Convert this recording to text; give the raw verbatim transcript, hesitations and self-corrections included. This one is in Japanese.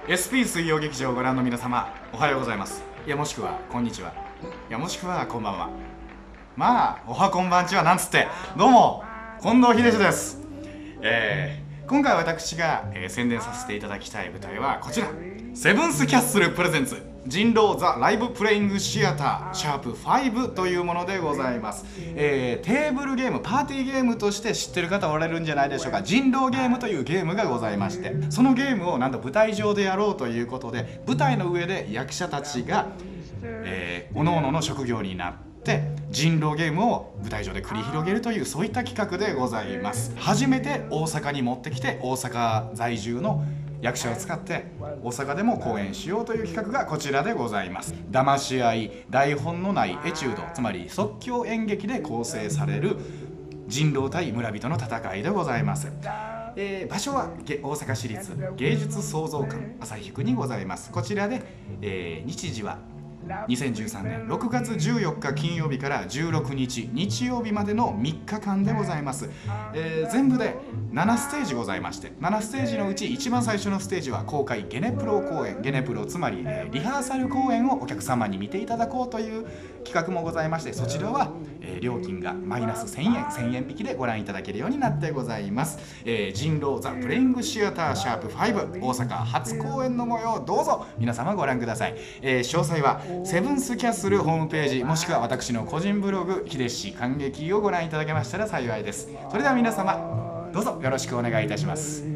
エスピー 水曜劇場をご覧の皆様、おはようございます。いやもしくはこんにちは、いやもしくはこんばんは。まあおはこんばんちはなんつって。どうも近藤秀志です。えー、今回私が、えー、宣伝させていただきたい舞台はこちら、セブンスキャッスルプレゼンツ人狼ザ・ライブプレイングシアターシャープファイブというものでございます。えー、テーブルゲーム、パーティーゲームとして知ってる方おられるんじゃないでしょうか。人狼ゲームというゲームがございまして、そのゲームをなんと舞台上でやろうということで、舞台の上で役者たちが、えー、各々の職業になって人狼ゲームを舞台上で繰り広げるという、そういった企画でございます。初めて大阪に持ってきて、大阪在住の役者を使って大阪でも公演しようという企画がこちらでございます。騙し合い、台本のないエチュード、つまり即興演劇で構成される人狼対村人の戦いでございます。えー、場所は大阪市立芸術創造館旭区にございます。こちらで、えー、日時はにせんじゅうさんねんろくがつじゅうよっか金曜日からじゅうろくにち日曜日までのみっかかんでございます。えー、全部でななステージございまして、ななステージのうち一番最初のステージは公開ゲネプロ公演、ゲネプロつまり、えー、リハーサル公演をお客様に見ていただこうという企画もございまして、そちらは、えー、料金がマイナスせんえん、せんえん引きでご覧いただけるようになってございます。えー、人狼ザ・プレイングシアターシャープファイブ大阪初公演の模様、どうぞ皆様ご覧ください。えー、詳細はセブンスキャッスルホームページ、もしくは私の個人ブログ秀志観劇をご覧いただけましたら幸いです。それでは皆様どうぞよろしくお願いいたします。